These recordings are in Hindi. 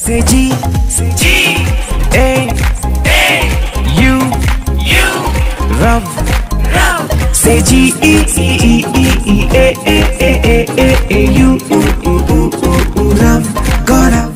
Say G, A, U, Rav. Say G, E, A, U, Rav. Gaurav.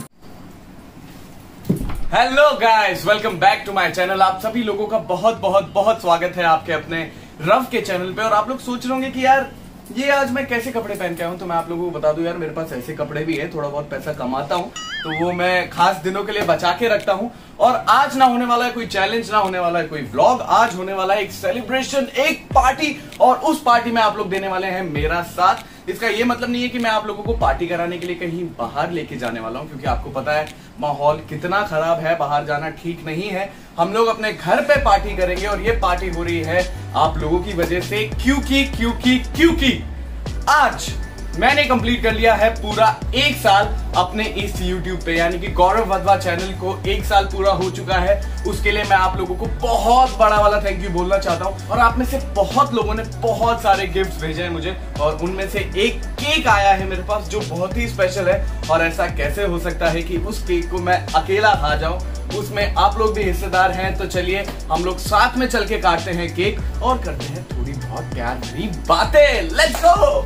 Hello guys, welcome back to my channel. आप सभी लोगों का बहुत बहुत बहुत स्वागत है आपके अपने रव के चैनल पे। और आप लोग सोच रहे होंगे कि यार ये आज मैं कैसे कपड़े पहन के आया हूं, तो मैं आप लोगों को बता दूं यार, मेरे पास ऐसे कपड़े भी है, थोड़ा बहुत पैसा कमाता हूं तो वो मैं खास दिनों के लिए बचा के रखता हूं। और आज ना होने वाला है कोई चैलेंज, ना होने वाला है कोई व्लॉग, आज होने वाला है एक सेलिब्रेशन, एक पार्टी। और उस पार्टी में आप लोग देने वाले हैं मेरा साथ। इसका ये मतलब नहीं है कि मैं आप लोगों को पार्टी कराने के लिए कहीं बाहर लेके जाने वाला हूं, क्योंकि आपको पता है माहौल कितना खराब है, बाहर जाना ठीक नहीं है। हम लोग अपने घर पे पार्टी करेंगे और ये पार्टी हो रही है आप लोगों की वजह से, क्योंकि आज मैंने कंप्लीट कर लिया है पूरा 1 साल अपने इस YouTube पे, यानी कि गौरव वधवा चैनल को 1 साल पूरा हो चुका है। उसके लिए मैं आप लोगों को बहुत बड़ा वाला थैंक यू बोलना चाहता हूँ। और आप में से बहुत लोगों ने बहुत सारे गिफ्ट्स भेजे हैं मुझे, और उनमें से एक केक आया है मेरे पास जो बहुत ही स्पेशल है। और ऐसा कैसे हो सकता है कि उस केक को मैं अकेला खा जाऊं, उसमें आप लोग भी हिस्सेदार हैं। तो चलिए हम लोग साथ में चल के काटते हैं केक और करते हैं थोड़ी बहुत प्यार भरी बातें। Let's go.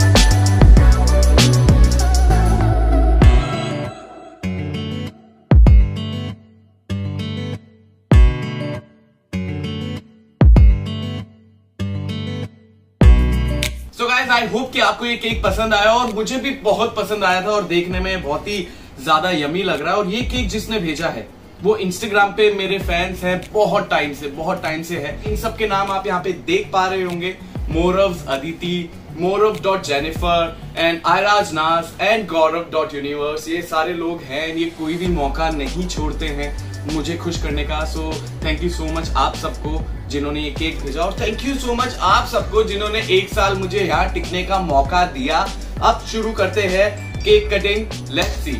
So guys, I hope कि आपको ये केक पसंद आया, और मुझे भी बहुत पसंद आया था और देखने में बहुत ही ज्यादा यमी लग रहा है। और ये केक जिसने भेजा है वो इंस्टाग्राम पे मेरे फैंस हैं, बहुत टाइम से है। इन सब के नाम आप यहाँ पे देख पा रहे होंगे, मोरव्स अदिति, मोरव.जेनिफर एंड आयराज नाज एंड गौरव.यूनिवर्स। ये सारे लोग हैं, ये कोई भी मौका नहीं छोड़ते हैं मुझे खुश करने का। So thank you so much आप सबको जिन्होंने ये केक भेजा, और थैंक यू सो मच आप सबको जिन्होंने 1 साल मुझे यहाँ टिकने का मौका दिया। अब शुरू करते हैं केक कटिंग। Let's see.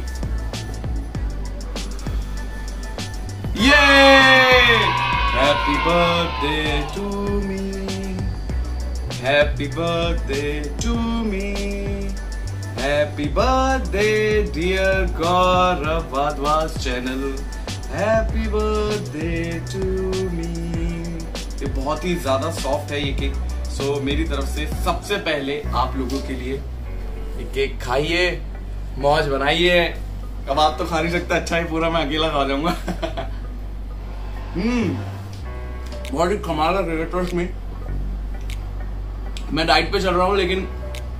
ये happy birthday to me, happy birthday to me, happy birthday dear Gaurav Wadhwa's channel, happy birthday to me. ये बहुत ही ज्यादा सॉफ्ट है ये केक। सो मेरी तरफ से सबसे पहले आप लोगों के लिए ये केक खाइए, मौज बनाइए। अब आप तो खा नहीं सकता, अच्छा है पूरा मैं अकेला खा जाऊंगा। बहुत ही कमाल का केक है। में मैं डाइट पे चल रहा हूँ लेकिन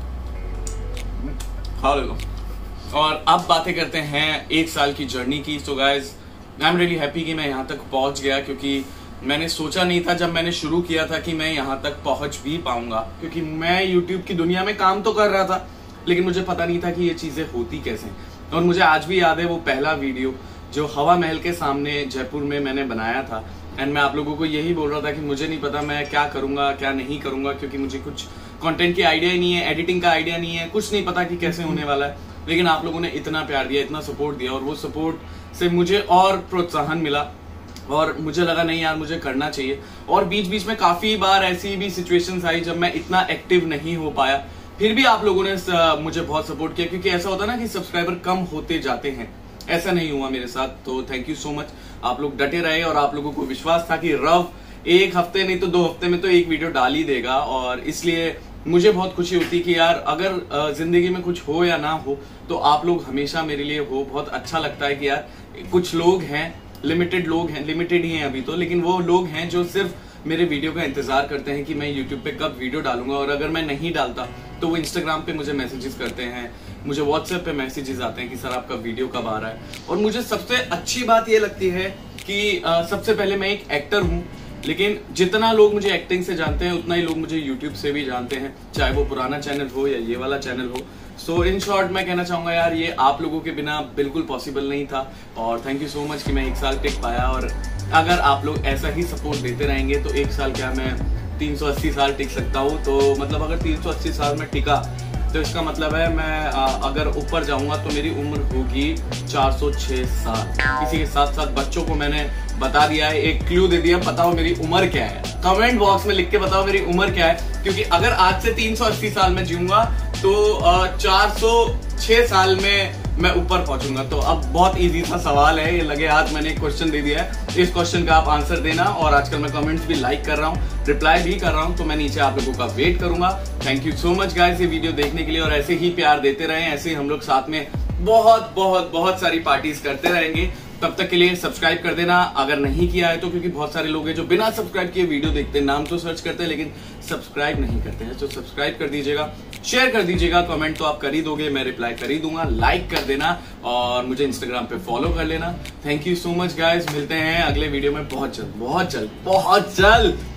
खा लेगा। और अब बातें करते हैं 1 साल की जर्नी की। So guys, I am really happy कि मैं यहाँ तक पहुंच गया, क्योंकि मैंने सोचा नहीं था जब मैंने शुरू किया था कि मैं यहाँ तक पहुंच भी पाऊंगा। क्योंकि मैं YouTube की दुनिया में काम तो कर रहा था, लेकिन मुझे पता नहीं था कि ये चीजें होती कैसे। और मुझे आज भी याद है वो पहला वीडियो जो हवा महल के सामने जयपुर में मैंने बनाया था। एंड मैं आप लोगों को यही बोल रहा था कि मुझे नहीं पता मैं क्या करूंगा क्या नहीं करूंगा, क्योंकि मुझे कुछ कंटेंट की आइडिया ही नहीं है, एडिटिंग का आइडिया नहीं है, कुछ नहीं पता कि कैसे होने वाला है। लेकिन आप लोगों ने इतना प्यार दिया, इतना सपोर्ट दिया, और वो सपोर्ट से मुझे और प्रोत्साहन मिला, और मुझे लगा नहीं यार मुझे करना चाहिए। और बीच बीच में काफी बार ऐसी भी सिचुएशंस आई जब मैं इतना एक्टिव नहीं हो पाया, फिर भी आप लोगों ने मुझे बहुत सपोर्ट किया। क्योंकि ऐसा होता है ना कि सब्सक्राइबर कम होते जाते हैं, ऐसा नहीं हुआ मेरे साथ। तो थैंक यू सो मच, आप लोग डटे रहे, और आप लोगों को विश्वास था कि रव 1 हफ्ते नहीं तो 2 हफ्ते में तो एक वीडियो डाल ही देगा। और इसलिए मुझे बहुत खुशी होती कि यार अगर जिंदगी में कुछ हो या ना हो तो आप लोग हमेशा मेरे लिए हो। बहुत अच्छा लगता है कि यार कुछ लोग हैं, लिमिटेड लोग हैं, लिमिटेड ही हैं अभी तो, लेकिन वो लोग हैं जो सिर्फ मेरे वीडियो का इंतजार करते हैं कि मैं YouTube पे कब वीडियो डालूंगा। और अगर मैं नहीं डालता तो वो Instagram पे मुझे मैसेजेस करते हैं, मुझे WhatsApp पे मैसेजेस आते हैं कि सर आपका वीडियो कब आ रहा है। और मुझे सबसे अच्छी बात ये लगती है कि सबसे पहले मैं एक एक्टर हूँ, लेकिन जितना लोग मुझे एक्टिंग से जानते हैं उतना ही लोग मुझे YouTube से भी जानते हैं, चाहे वो पुराना चैनल हो या ये वाला चैनल हो। सो इन शॉर्ट मैं कहना चाहूंगा यार ये आप लोगों के बिना बिल्कुल पॉसिबल नहीं था। और थैंक यू सो मच कि मैं 1 साल टिक पाया। और अगर आप लोग ऐसा ही सपोर्ट देते रहेंगे तो 1 साल क्या मैं 380 साल टिक सकता हूँ। तो मतलब अगर 380 साल में टिका तो इसका मतलब है मैं अगर ऊपर जाऊंगा तो मेरी उम्र होगी 406 साल। इसी के साथ साथ बच्चों को मैंने बता दिया है, एक क्लू दे दिया, बताओ मेरी उम्र क्या है। कमेंट बॉक्स में लिख के बताओ मेरी उम्र क्या है, क्योंकि अगर आज से 380 साल में जीऊंगा तो 406 साल में मैं ऊपर पहुंचूंगा। तो अब बहुत इजी सा सवाल है, ये लगे हाथ मैंने एक क्वेश्चन दे दिया है, इस क्वेश्चन का आप आंसर देना। और आजकल मैं कमेंट्स भी लाइक कर रहा हूँ, रिप्लाई भी कर रहा हूँ, तो मैं नीचे आप लोगों का वेट करूंगा। Thank you so much guys ये वीडियो देखने के लिए, और ऐसे ही प्यार देते रहें, ऐसे ही हम लोग साथ में बहुत बहुत बहुत सारी पार्टीज करते रहेंगे। तब तक के लिए सब्सक्राइब कर देना अगर नहीं किया है तो, क्योंकि बहुत सारे लोग हैं जो बिना सब्सक्राइब किए वीडियो देखते हैं, नाम तो सर्च करते हैं लेकिन सब्सक्राइब नहीं करते हैं। तो सब्सक्राइब कर दीजिएगा, शेयर कर दीजिएगा, कमेंट तो आप कर ही दोगे, मैं रिप्लाई कर ही दूंगा, लाइक कर देना और मुझे इंस्टाग्राम पे फॉलो कर लेना। Thank you so much guys, मिलते हैं अगले वीडियो में बहुत जल्द बहुत जल्द बहुत जल्द।